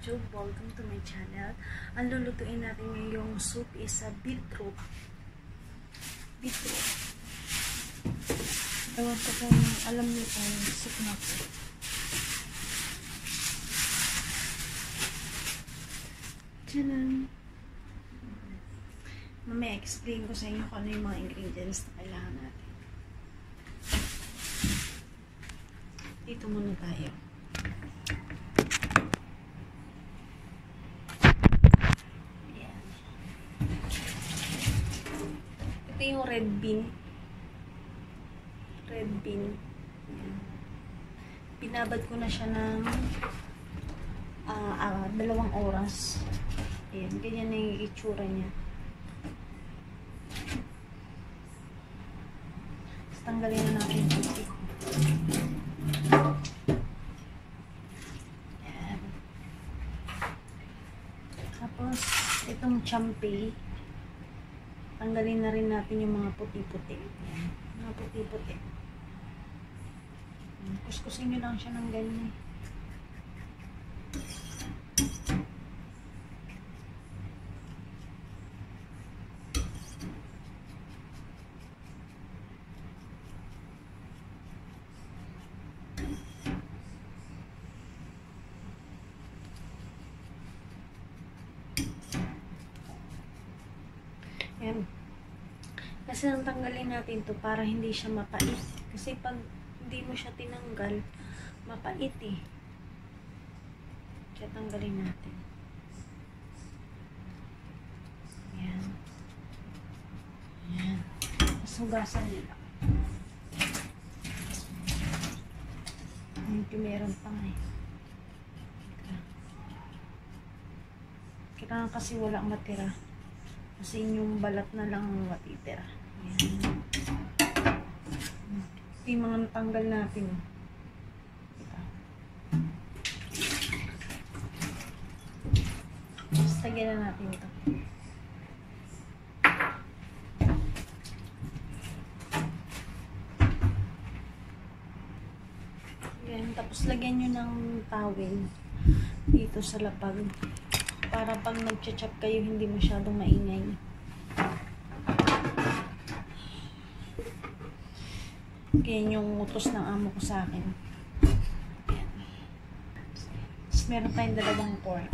YouTube. Welcome to my channel. Ang lulutuin natin ngayong soup is a beetroot. Beetroot. Ewan ko kung alam niyo kung soup na po. Tchanan! Mamaya explain ko sa inyo kung ano yung mga ingredients na kailangan natin. Dito muna tayo. Ito yung red bean. Red bean. Ayan. Binabad ko na siya ng 2 oras. Ayan, ganyan na yung itsura niya. Tapos tanggalin na natin yung putik. Ayan. Tapos, itong champi. Tanggalin na rin natin yung mga puti-puti. Ayan. Mga puti-puti. Kuskusin nyo lang siya ng ganyan. Ayan. Kasi nang tanggalin natin to para hindi siya mapait. Kasi pag hindi mo siya tinanggal, mapait eh. Kaya tanggalin natin. Ayan. Ayan. Tapos hugasan nyo lang. Ayan, meron pa nga eh. Kailangan kasi walang matira. Kasi yung balat na lang matitira. Ayan. Ito yung mga natanggal natin. Tapos tagyan na natin ito. Ayan. Tapos lagyan nyo ng towel dito sa lapag. Para pag nag-chop kayo, hindi masyadong maingay. Ganyan yung utos ng amo ko sa akin. Ayan. Tapos meron tayong 2 pork.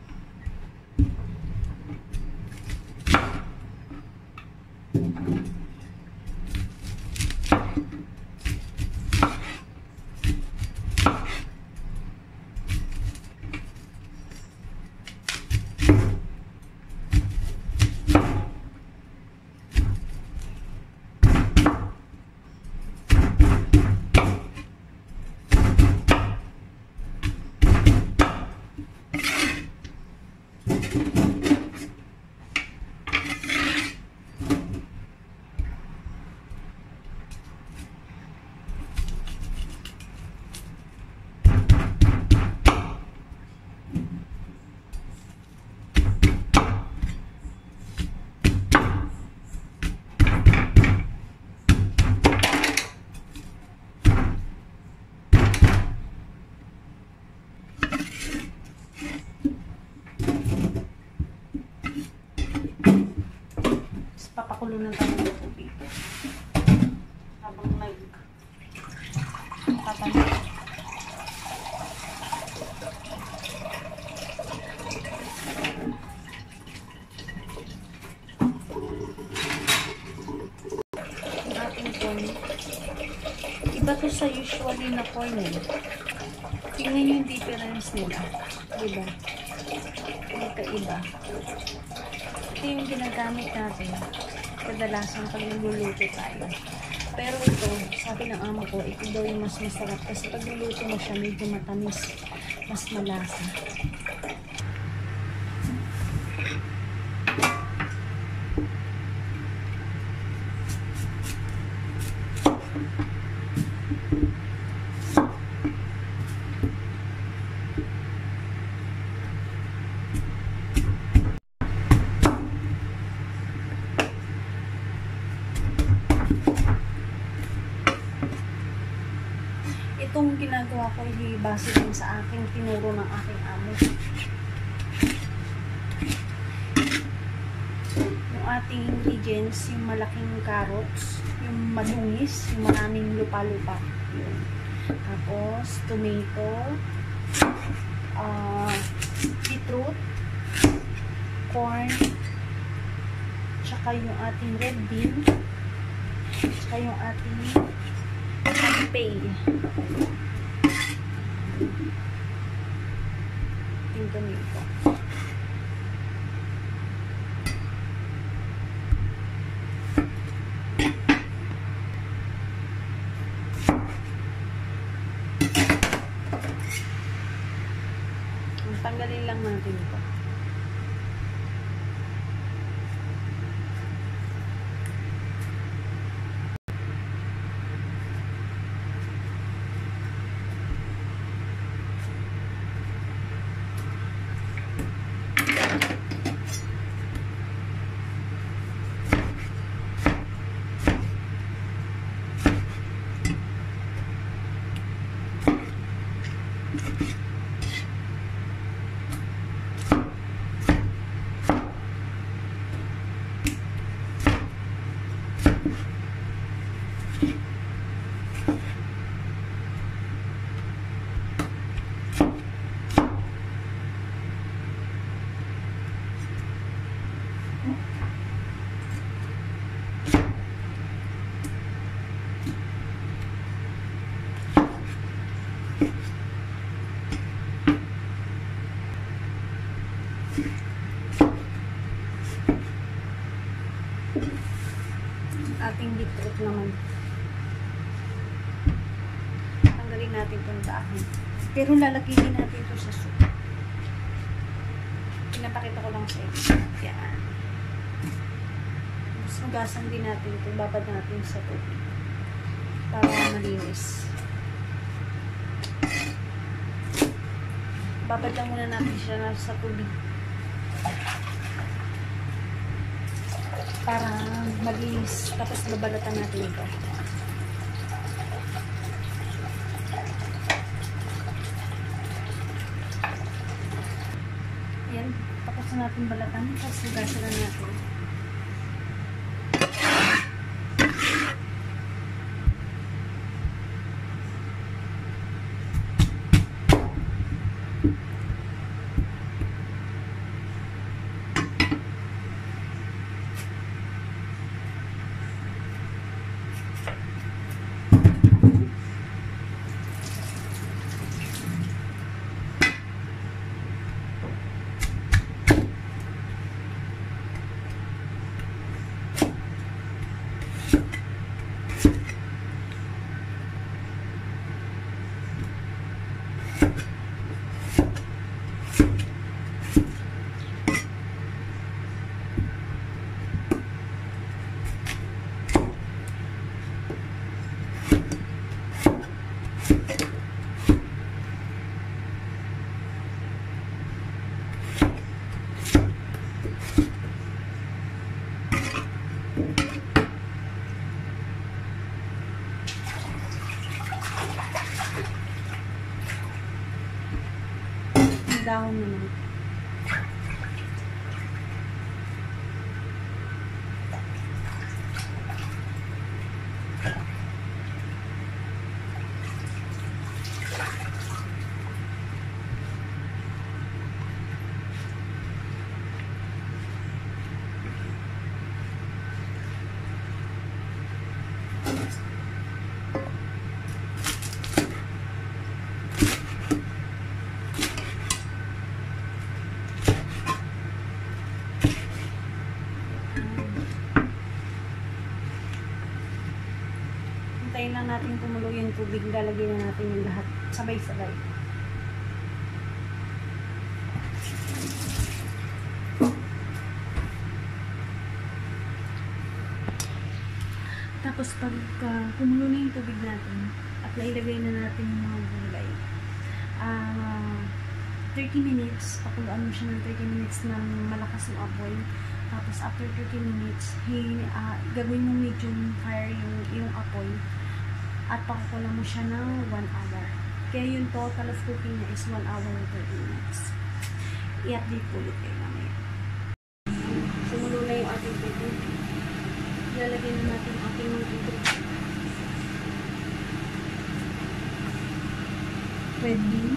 Papakulo na tayo ng tubig. Habang nagtatanong. Ang ating corn. Iba to sa usually na corn eh. Tingnan yung difference nila. Diba? Magkaiba. Ito yung ginagamit natin kadalasan pag nagluluto tayo. Pero ito, sabi ng amo ko, ito daw yung mas masarap kasi pag niluto mo siya, medyo matamis, mas malasa. Itong ginagawa ko, base din sa aking tinuro ng aking amo. ating ingredients, yung malaking carrots, yung madungis, yung maraming lupa-lupa. Yun. Tapos, tomato, beetroot, corn, tsaka yung ating red bean, tsaka yung ating tempeh. Yung tomato. Tanggalin lang natin ito. Ating beetroot naman. Tanggalin natin itong dahon. Pero lalagyan natin ito sa soup. Pinapakita ko lang sa inyo. Yan. Mas magasan din natin ito. Babad natin sa tubig. Para malinis. Babad lang muna natin siya sa tubig. Para malinis. Tapos babalatan natin ito. Ayan. Tapos na natin balatan. Tapos hugasan na natin. Dahon naman. Hintayin lang natin kumulo yung tubig. Lalagyan na natin yung lahat. Sabay-sabay. Tapos pag kumulo na yung tubig natin at nailagay na natin yung mga gulay, 30 minutes, pakuluan mo siya ng 30 minutes ng malakas yung apoy. Tapos after 30 minutes, gagawin mo medium fire yung apoy at pakukulan mo siya ng 1 hour. Kaya yung total of cooking na is 1 hour and 30 minutes. I-update ulit kayo namin. Sumulo na yung ating cooking. Lalagay na natin ang ating mga ingredients. Red bean.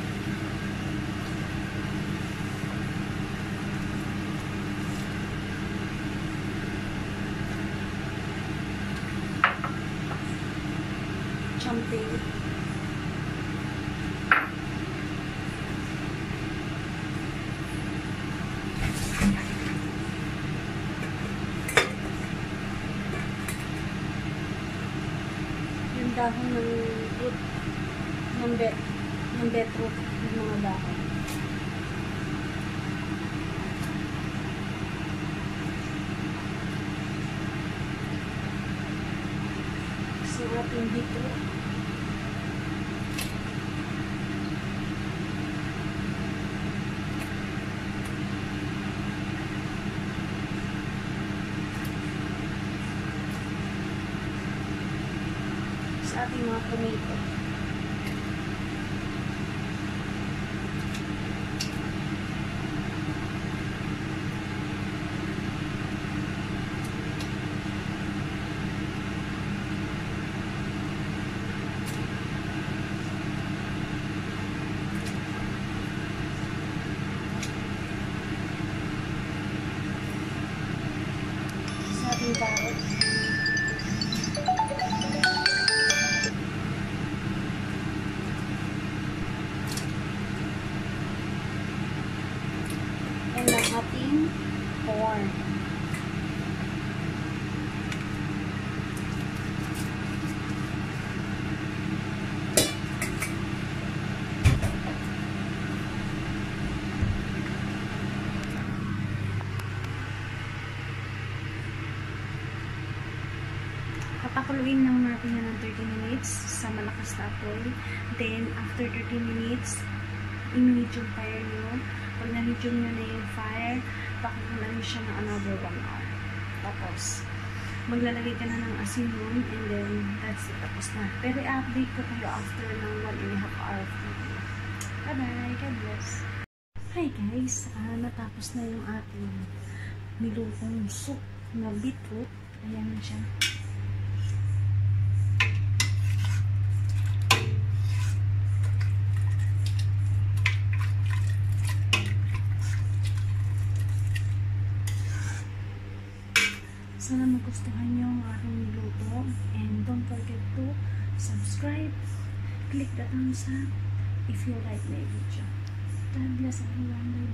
Champagne. Yung dahon ng root ng beetroot, yung mga dahon. So, ating beetroot. Sa ating mga tomato. Sa ating carrot. And ang ating corn. Papakuluin lang natin yan ng 30 minutes sa malakas na apoy. Then, after 30 minutes, i-medium fire nyo. Pag na-medium nyo na yung fire, pakuluan nyo siya ng another 1 hour. Tapos, maglalagay ka na ng asin nun, and then, that's it. Tapos na. Pero i-update ko kayo after ng 1.5 hour video. Bye-bye! God bless! Hi guys! Natapos na yung ating nilutong soup na beetroot. Ayan na siya. Sana magustuhan nyo ang aking niluto. And don't forget to subscribe. Click the thumbs up if you like my video. God bless everyone.